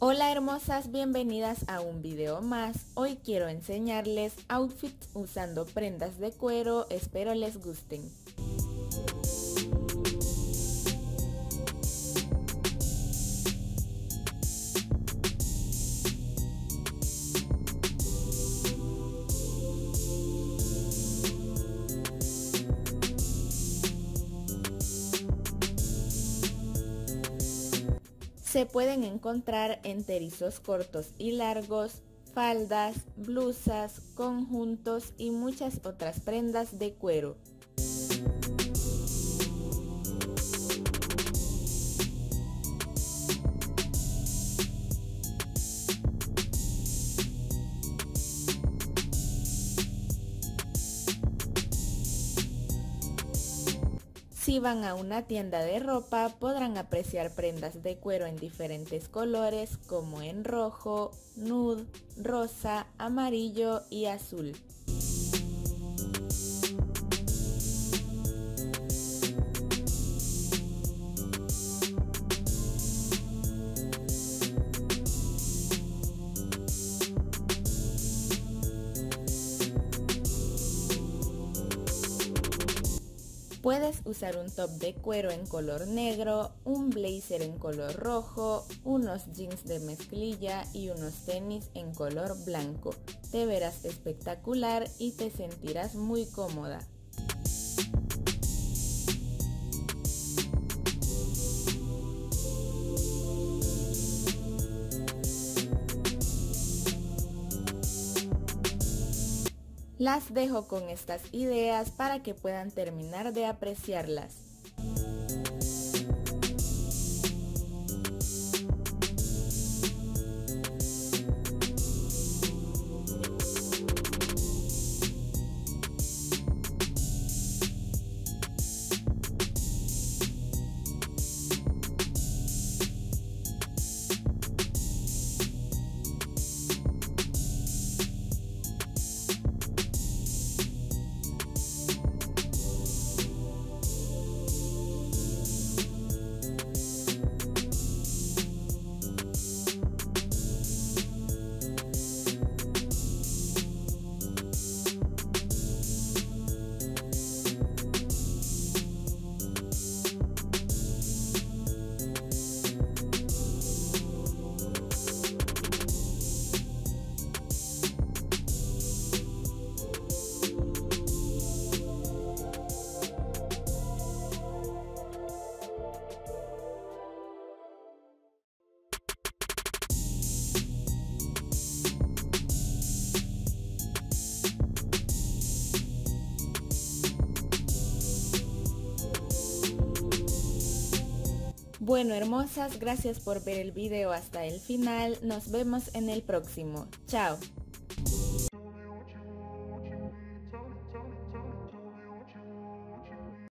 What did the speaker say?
Hola hermosas, bienvenidas a un video más. Hoy quiero enseñarles outfits usando prendas de cuero, espero les gusten. Se pueden encontrar enterizos cortos y largos, faldas, blusas, conjuntos y muchas otras prendas de cuero. Si van a una tienda de ropa podrán apreciar prendas de cuero en diferentes colores como en rojo, nude, rosa, amarillo y azul. Puedes usar un top de cuero en color negro, un blazer en color rojo, unos jeans de mezclilla y unos tenis en color blanco. Te verás espectacular y te sentirás muy cómoda. Las dejo con estas ideas para que puedan terminar de apreciarlas. Bueno hermosas, gracias por ver el video hasta el final, nos vemos en el próximo, chao.